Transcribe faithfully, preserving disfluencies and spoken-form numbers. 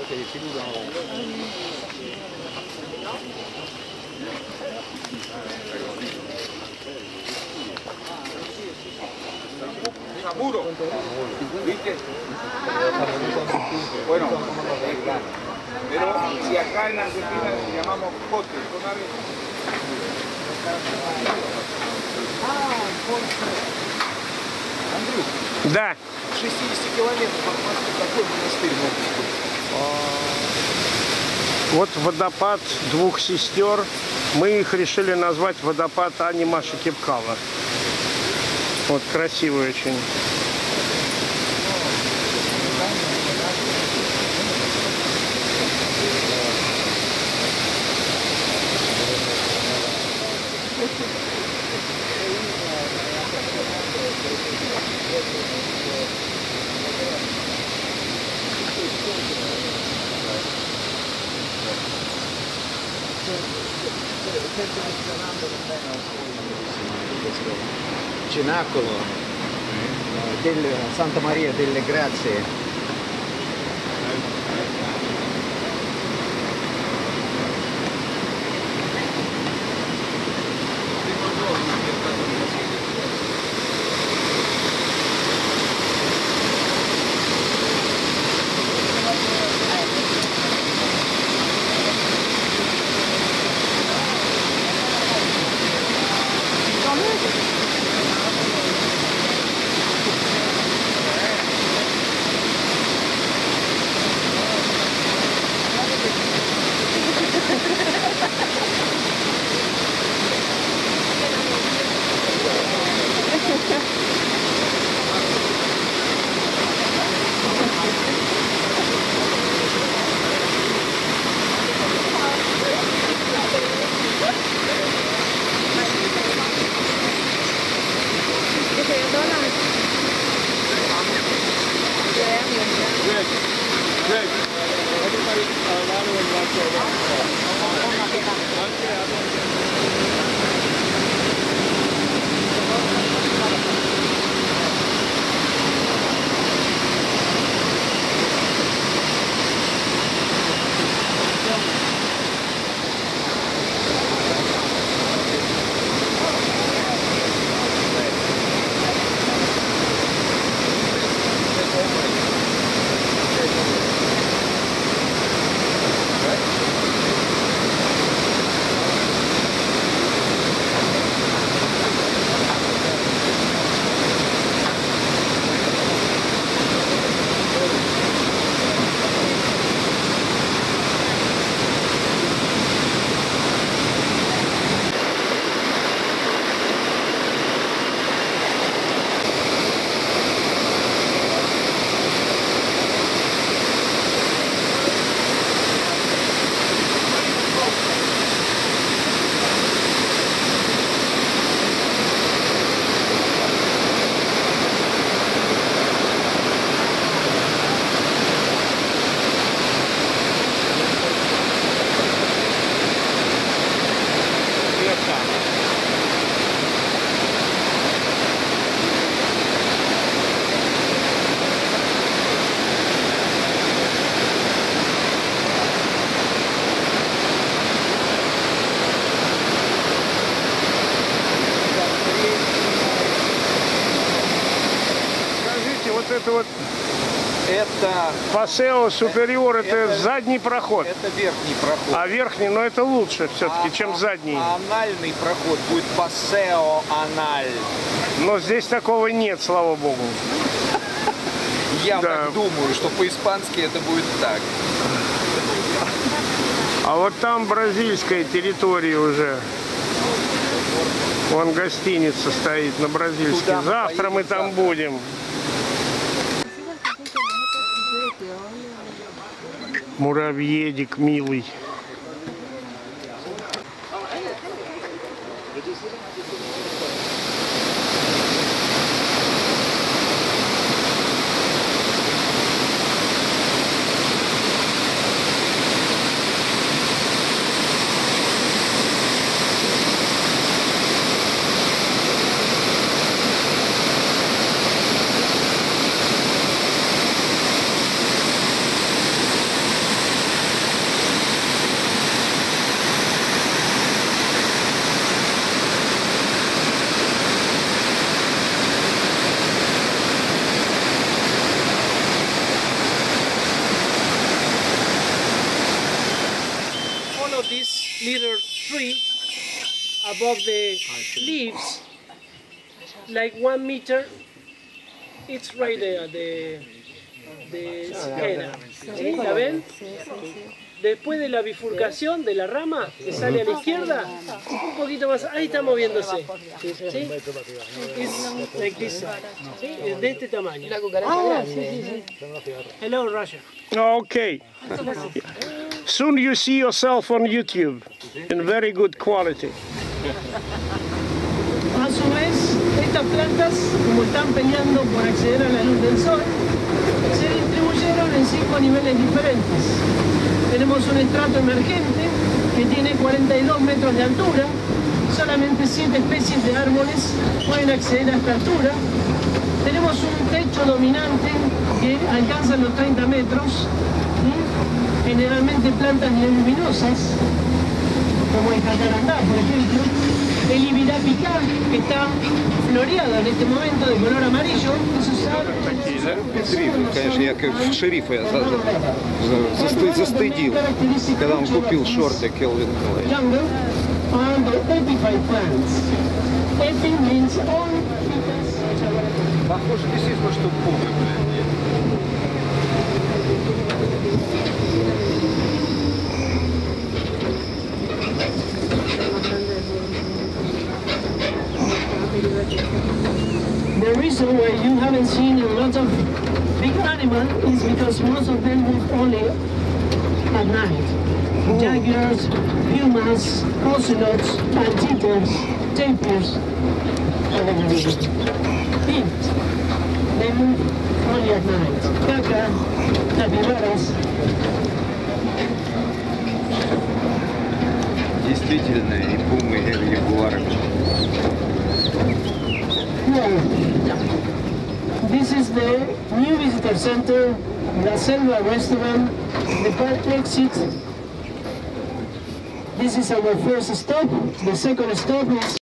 Muro, ¿viste? Bueno, pero si acá en Argentina le llamamos pote, Андрюх, да. шестьдесят километров от Москвы какой монастырь может быть? Вот водопад двух сестер. Мы их решили назвать водопад Ани Маши Кепкала. Вот красивый очень. Cenacolo del Santa Maria delle Grazie. Это вот это Пасео Супериор, это, это задний проход. Это верхний проход. А верхний, но это лучше все-таки, а, чем а, задний. А анальный проход будет Пасео Аналь. Но здесь такого нет, слава богу. Я да. так думаю, что по-испански это будет так. А вот там бразильская территория уже. Вон гостиница стоит на бразильской. Туда Завтра мы там завтра. будем. Муравьедик милый. above the leaves, like one meter, it's right there, the, the cicada. ¿Sí? ¿La ven? Después de la bifurcación de la rama que sale a la izquierda, un poquito más, ahí está moviéndose. ¿Sí? Es like this. ¿Sí? Es de este tamaño. Ah, sí, sí, sí. Hello, Russia. Okay. Soon you see yourself on YouTube in very good quality. A su vez, estas plantas, como están peleando por acceder a la luz del sol, se distribuyeron en cinco niveles diferentes. Tenemos un estrato emergente que tiene cuarenta y dos metros de altura. Solamente siete especies de árboles pueden acceder a esta altura. Tenemos un techo dominante que alcanza los treinta metros. ¿Sí? Generalmente plantas leguminosas, como el jacarandá, por ejemplo. El ibirapicá, que está floreado en este momento de color amarillo. Esos árboles, Конечно, я как шерифа за, за, засты, застыдил, когда он купил шорты Келвин Клайн. jungle are the epiphyte plants. Epi means all. Похоже действительно, что пугы, блин. The reason why you haven't seen a lot of big animals is because most of them move only at night. Jaguars, pumas, ocelots, anteaters, tapirs, and everything. Int. They move only at night. Caca, capybaras. Действительно, и пумы, и ягуары. This is the new visitor center, La Selva restaurant, the park exit. This is our first stop. The second stop is